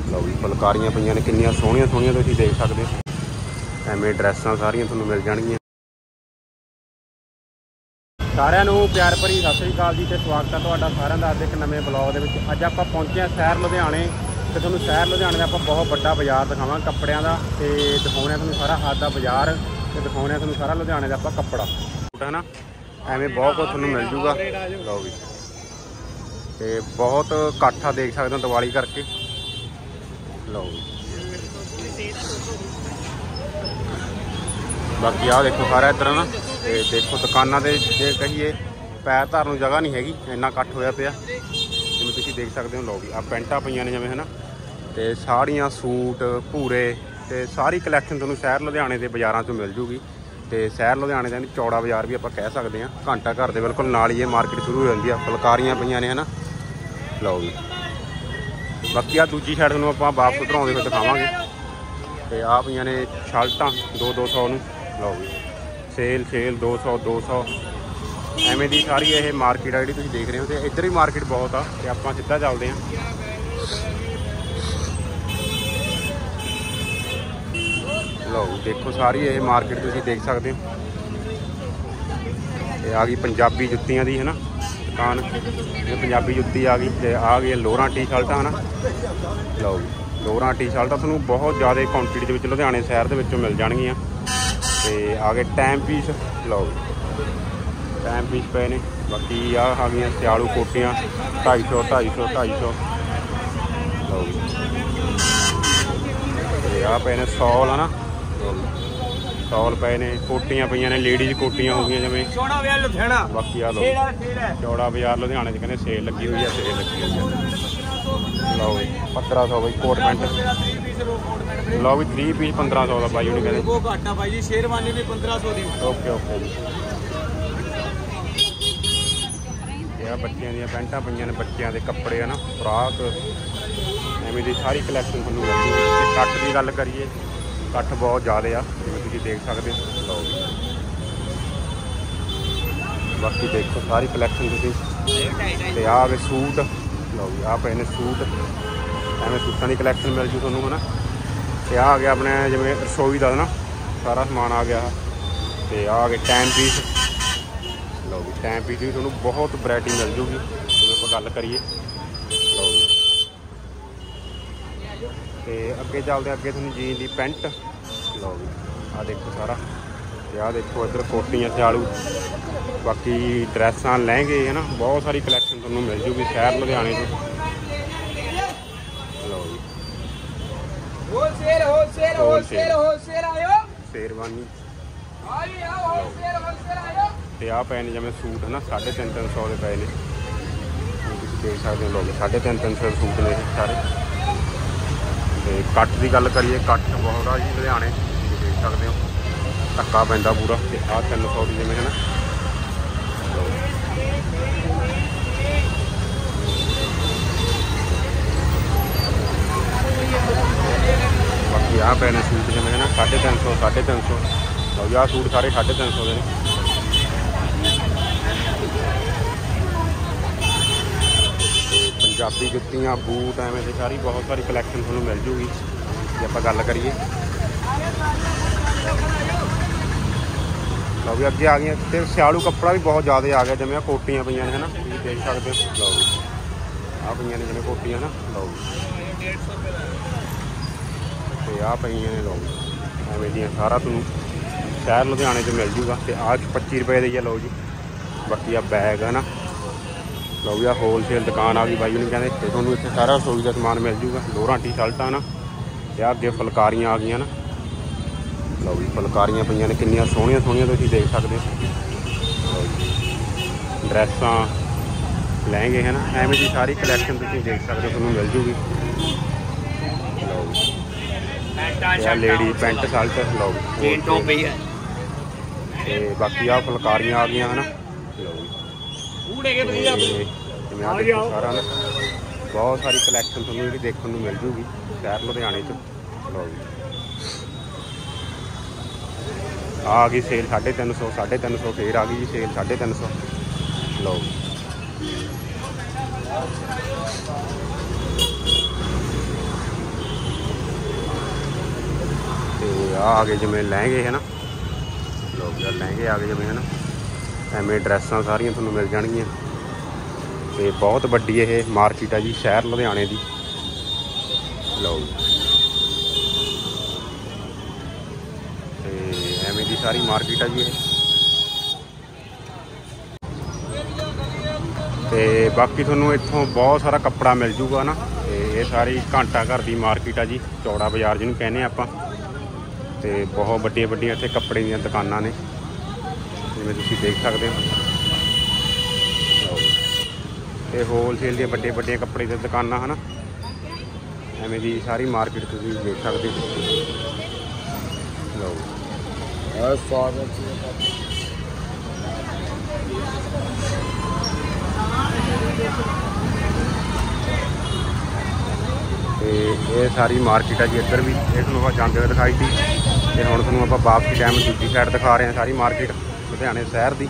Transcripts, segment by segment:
लो भी फुलकारियां पईयां ने कितनियां सोहणियां सोहणियां तुसीं देख सकते हो। एवें ड्रैसां सारियां तुहानूं मिल जाणगियां। सारिਆਂ ਨੂੰ प्यार भरी सत श्री अकाल जी ते स्वागत है तुहाडा सारिਆਂ ਦਾ ਅੱਜ एक नਵੇਂ ब्लॉग दे विच। अज आपां पहुंचे हां शहर लुधियाणे ते तुहानूं शहर लुधियाणे दा आपां बहुत वड्डा बाजार दिखावांगे कपड़ियां दा ते दिखाउने तुहानूं सारा आज दा बाजार ते दिखाउने तुहानूं सारा लुधियाणे दा आपां कपड़ा है ना। एवें बहुत कुछ तुहानूं मिल जूगा। लो भी ते बहुत इकट्ठा देख सकते हो दिवाली करके। लो बाकी आ देखो सारा इधर ना देखो दुकाना के जे कहिए पैर धरन नूं जगह नहीं हैगी, इन्ना इकट्ठ होया पिया जिवें तुसीं देख सकते हो। लो भी आ पैंटां पईयां ने जिवें है ना ते साड़ियां सूट भूरे ते सारी कलैक्शन तुहानूं शहर लुधियाणे के बाज़ारां चों मिल जूगी। तो शहर लुधियाणे का चौड़ा बाज़ार भी आप कह सकते हैं। घंटा घर के बिल्कुल नाल ही मार्केट शुरू हो जाती है। फुलकारियां पईयां ने है ना। लो भी बाकी आ दूजी साइड तुहानूं आपां वापस उधर आउंदे होए दिखावांगे। तो आ पईयां ने शर्टां 200 नूं। लो भी सेल 200 एवें दी सारी ये मार्केट आ जी तुसीं देख रहे हो। तो इधर भी मार्केट बहुत आ ते आपां सीधा चलते हैं। लो देखो सारी ये मार्केट तुसीं देख सकते हो। ये आ गई पंजाबी जुत्तियां दी है ना दुकान। ये पंजाबी जुत्ती आ गई ते आ गई लोअरां टी शर्टां है ना। लो लोअरां टी शर्टां तुहानूं बहुत ज़्यादा क्वांटिटी दे विच लुधियाणे शहर दे विचों मिल जाणगीआं। ते आ गए टाइम पीस। लो टाइम पीस पे ने। बाकी आ गई सियालू कोटियां 250। लो आ पे ने सॉल है ना। सॉल पे ने कोटियां पईयां ने लेडीज़ कोटियां हो गई जिवें। बाकी आ लो चौड़ा बाजार लुधियाणे च कहते सेल लगी हुई है। सेल लगी हुई है। लो 1500 बई कोट पैंट। लो भी 3 पीस 1500 का भाई कहते शेरवानी भी 1500 दी। ओके जी। यह बच्चों दी पैंटा पईयां ने बच्चों के कपड़े है ना फ्राक एवें दी सारी कलैक्शन तुहानूं मिल जूगी। कट की गल करिए कट बहुत ज़्यादा आ जिवें तुसीं देख सकते हो। लो बाकी देखो सारी कलैक्शन तुसीं ते आ गए सूट। लो भी आ पे ने सूट एवें सूटां की कलैक्शन मिल जू तुहानूं है ना। तो आ गया अपने जिवें रसोई का ना सारा समान आ गया। तो आ गए टाइम पीस। लो भी टाइम पीस भी तुहानूं बहुत वैरायटी मिल जूगी जिवें आपां गल करिए। लो तो अगे चलते अगे तुहानूं जीन की पैंट। लो भी आ देखो सारा। तो आ देखो इधर कोटियां सियालू बाकी ड्रैसां लहंगे है ना बहुत सारी कलैक्शन तुहानूं मिल जूगी शहर लुधियाणे तो। लो जी शेरवानी ते आ पे ने जिवें सूट है ना 350 के पे ने तुसीं देख सकते हो। लोग 350 सूट ने सारे। तो कट की गल करिए कट बहुत आ जी लुधियाणे देख सकते हो। धक्का पैंदा पूरा। तो आ 300 की जिवें है ना। बाकी आ पे ने सूट जिवें है ना 350। लो आ सूट सारे 350 के ने। पंजाबी जुत्तियां बूट एवें की सारी बहुत सारी कलैक्शन तुहानूं मिल जूगी जे आपां गल करिए। लो भी अगे आ गई तो सियालू कपड़ा भी बहुत ज़्यादा आ गया जिवें कोटियां पईयां ने है ना तुसीं देख सकते हो। लो भी आ पईयां ने जिवें कोटियां ना। लो तो आ पईयां ने। लो एवें दियां सारा तुहानूं शहर लुधियाणे च मिल जूगा। तो आ 25 रुपए दी है। लो जी बाकी आ बैग है ना। लो भी आ होलसेल दुकान आ गई बाई उन्हें कहते। तो तुहानूं इत्थे सारा रसोई का समान मिल जूगा। लोअरां टी शर्टां ना ते अगे फुलकारियां आ गई ना। लो भी फुलकारियां पईयां ने कितनियां सोहणियां सोहणियां तुसीं देख सकते हो। ड्रैसां लहंगे है ना एवें दी सारी कलैक्शन तुसीं देख सकते हो तुहानूं मिल जूगी। लो लेडी पैंट शर्ट। लो बाकी आ फुलकारियां आ गई है ना। लो सारा ना बहुत सारी कलैक्शन तुहानूं जी देखने को मिल जूगी शहर लुधियाणे च। लो आ गई सेल 350 फिर आ गई जी सेल 350। लो आ गए जिमें लहंगे है ना, लोग यार लहंगे आ गए जिमें है ना, एवें ड्रैसां सारियां तुहानूं मिल जाणगियां। ते बहुत वड्डी ये मार्केट है जी शहर लुधियाने की। लो एवें दी सारी मार्केट है जी ये। ते बाकी तुहानूं इत्थों बहुत सारा कपड़ा मिल जूगा ना। ते ये सारी घंटा घर की मार्केट है जी, चौड़ा बाजार जिन्होंने कहने आपां। ते बहुत वड्डियां वड्डियां इत्थे कपड़े दीयां दुकानां ने, जिवें तुसीं देख सकदे हो। ते होलसेल दी वड्डे वड्डियां कपड़े दी दुकानां है ना, एवें दी सारी मार्केट तुसीं देख सकदे हो। लो तो ये सारी मार्केट है जी। इधर भी ये तुहानूं जाते हुए दिखाई थी, तो हुण तुहानूं आपां वापसी टाइम दूजी साइड दिखा रहे हैं सारी मार्केट लुधियाने शहर की।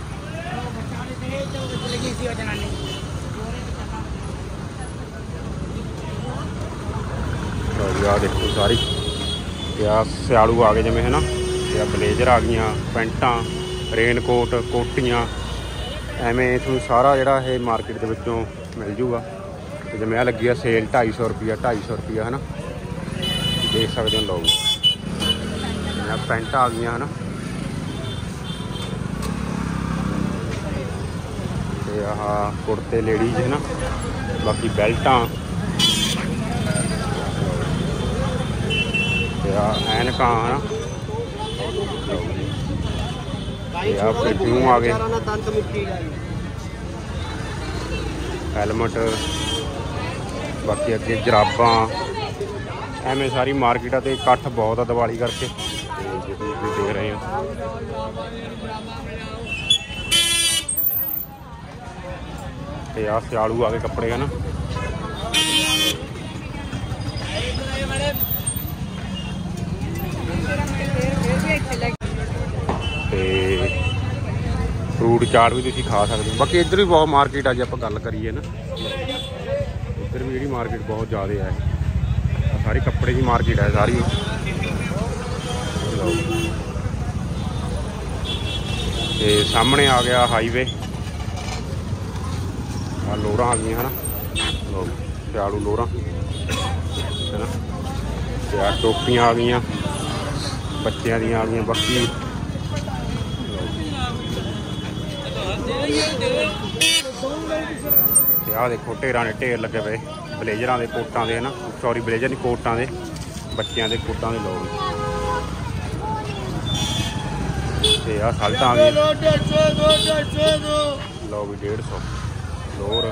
आ देखो सारी क्या सियालू आ गए जिमें है ना, या ब्लेजर आ गई, पैंटां, रेनकोट, कोटियां, एवें तुहानूं सारा जिहड़ा ये मार्केट दे विचों मिल जूगा। तो जिमें आ लगी है सेल 250 रुपया 250 रुपया है ना, देख सकते हो लोग। पैंट आ गई है ना, तो आह कुर्ते लेडीज है ना, बाकी बेल्टां, ऐनकां है ना, परफ्यूम आ गए, हैलमट, बाकी अगे जराबां, एवें सारी मार्केट है। तो इकट्ठ बहुत है दिवाली करके, जो तुम देख रहे हो। तो आ सियालू आ गए कपड़े है ना। फ्रूट चाट भी तुसीं खा सकते हो। बाकी इधर भी बहुत मार्केट है, जो आप गल करिए ना, इधर भी जी मार्केट बहुत ज़्यादा है। सारी कपड़े की मार्केट है सारी। ते सामने आ गया हाईवे, लोरां आ गई है ना, सियालू लोरां है ना। ते टोपियां आ गई, बच्चों दी आ गई। बाकी आ देखो ढेरां ने ढेर लगे पे ब्लेजरां दे, कोटां दे है ना, सॉरी ब्लेजर नहीं, कोटां दे, बच्चों के कोटां दे लोग। ते आ शर्टां आ गई, लो भी 150 लोर।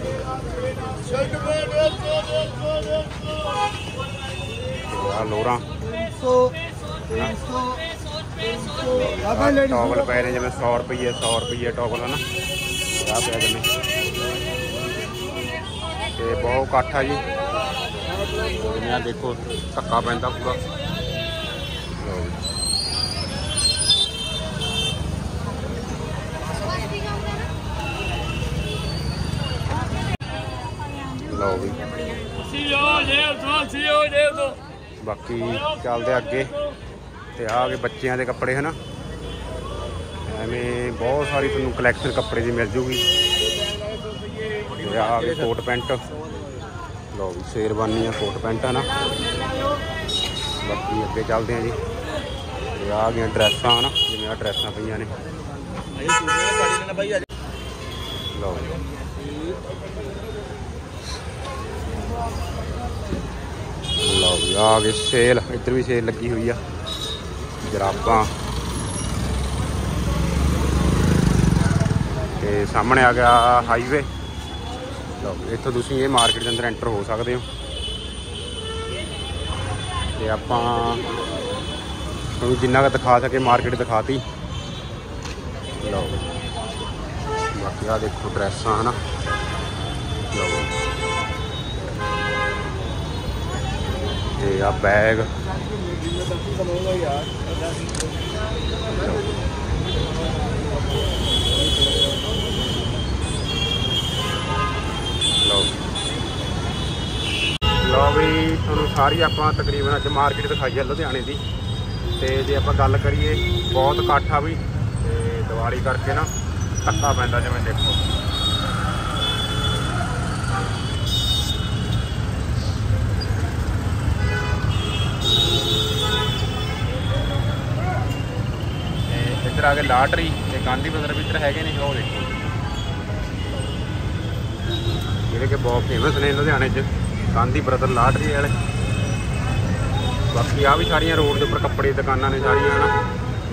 लोरां टॉवल पे ने जिमें 100 रुपये टॉवल है ना, आ पे जिमें। तो बहुत इकट्ठ है जी, जिमें देखो धक्का पैंदा पूरा। लो भी बाकी चलते अगे। तो आ गए बच्चों के कपड़े है ना, एवें बहुत सारी तुहानूं कलैक्शन कपड़े की मिल जूगी। आ गए कोट पैंट, लो भी शेरवानी कोट पैंट है ना। बाकी अगे चलते हैं जी। तो आ गई ड्रैसां है ना, जिवें आ ड्रैसां पईयां ने, लो लो भी आ गए सेल। इधर भी सेल लगी हुई है, जराबां। ते सामने आ गया हाईवे। लो इत्थों तुसीं ये मार्केट के अंदर एंटर हो सकते हो। तो आपां तुहानूं जिन्ना क दिखा सके मार्केट दिखाती। लो बाकी आ देखो ड्रैसां है ना, लो ते आ बैग, लो भी तुहानूं सारी आपां तकरीबन अज मार्केट दिखाई है लुधियाने की। ਤੇ ਜੇ ਆਪਾਂ ਗੱਲ ਕਰੀਏ ਬਹੁਤ ਇਕੱਠ ਆ ਵੀ ਤੇ ਦੀਵਾਲੀ ਕਰਕੇ ਨਾ ਧੱਕਾ ਪੈਂਦਾ। ਜਿਵੇਂ ਦੇਖੋ ਇੱਧਰ ਆ ਕੇ ਲਾਟਰੀ ਤੇ ਗਾਂਧੀ ਬਜ਼ਾਰ ਵੀ ਇੱਧਰ ਹੈਗੇ ਨੇ। ਉਹ ਦੇਖੋ ਜਿਹੜੇ ਕਿ ਬਹੁਤ ਫੇਮਸ ਨੇ ਲੁਧਿਆਣੇ 'ਚ, ਗਾਂਧੀ ਬ੍ਰਦਰ ਲਾਟਰੀ ਵਾਲੇ। ਬਾਕੀ ਆ ਵੀ ਸਾਰੀਆਂ ਰੋਡ ਦੇ ਉੱਪਰ ਕੱਪੜੇ ਦੀ ਦੁਕਾਨਾਂ ਨੇ ਸਾਰੀਆਂ ਹਨਾ।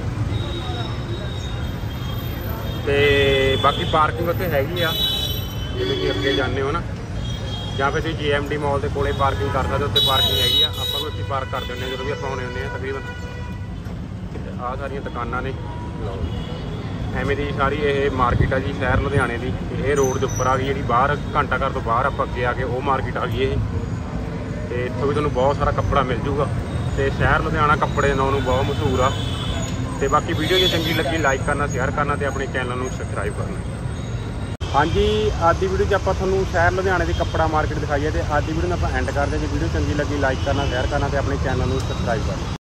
ਤੇ ਬਾਕੀ ਪਾਰਕਿੰਗ ਉੱਥੇ ਹੈਗੀ ਆ, ਜਿਵੇਂ ਕਿ ਅੱਗੇ ਜਾਂਦੇ ਹੋ ਨਾ, ਜਾਂ ਫਿਰ ਤੁਸੀਂ JMD ਮਾਲ ਦੇ ਕੋਲੇ ਪਾਰਕਿੰਗ ਕਰ ਸਕਦੇ ਹੋ। ਉੱਥੇ ਪਾਰਕਿੰਗ ਹੈਗੀ ਆ, ਆਪਾਂ ਵੀ ਉੱਥੇ ਪਾਰਕ ਕਰ ਦਿੰਦੇ ਹਾਂ ਜਦੋਂ ਵੀ ਆਪਾਂ ਆਉਣੇ ਹੁੰਦੇ ਹਾਂ ਤਕਰੀਬਨ। ਆਹ ਸਾਰੀਆਂ ਦੁਕਾਨਾਂ ਨੇ। ਐਵੇਂ ਦੀ ਸਾਰੀ ਇਹ ਮਾਰਕੀਟ ਆ ਜੀ ਸ਼ਹਿਰ ਲੁਧਿਆਣੇ ਦੀ। ਇਹ ਰੋਡ ਦੇ ਉੱਪਰ ਆ ਗਈ ਜਿਹੜੀ ਬਾਹਰ ਘੰਟਾ ਘਰ ਤੋਂ ਬਾਹਰ ਆਪਾਂ ਅੱਗੇ ਆ ਕੇ ਉਹ ਮਾਰਕੀਟ ਆ ਗਈ ਇਹ। ਤੇ ਇੱਥੋਂ ਵੀ ਤੁਹਾਨੂੰ ਬਹੁਤ ਸਾਰਾ ਕੱਪੜਾ ਮਿਲ ਜੂਗਾ। ਤੇ ਸ਼ਹਿਰ ਲੁਧਿਆਣਾ ਕੱਪੜੇ ਨਾਂ ਨੂੰ ਬਹੁਤ ਮਸ਼ਹੂਰ ਆ। ਤੇ ਬਾਕੀ ਵੀਡੀਓ ਜੇ ਚੰਗੀ ਲੱਗੀ ਲਾਈਕ ਕਰਨਾ, ਸ਼ੇਅਰ ਕਰਨਾ ਤੇ ਆਪਣੇ ਚੈਨਲ ਨੂੰ ਸਬਸਕ੍ਰਾਈਬ ਕਰਨਾ। ਹਾਂਜੀ, ਅੱਜ ਦੀ ਵੀਡੀਓ 'ਚ ਆਪਾਂ ਤੁਹਾਨੂੰ ਸ਼ਹਿਰ ਲੁਧਿਆਣੇ ਦੀ ਕੱਪੜਾ ਮਾਰਕੀਟ ਦਿਖਾਈ ਹੈ। ਤੇ ਅੱਜ ਦੀ ਵੀਡੀਓ ਨੂੰ ਆਪਾਂ ਐਂਡ ਕਰਦੇ ਹਾਂ। ਜੇ ਵੀਡੀਓ ਚੰਗੀ ਲੱਗੀ ਲਾਈਕ ਕਰਨਾ, ਸ਼ੇਅਰ ਕਰਨਾ ਤੇ ਆਪਣੇ ਚੈਨਲ ਨੂੰ ਸਬਸਕ੍ਰਾਈਬ ਕਰਨਾ।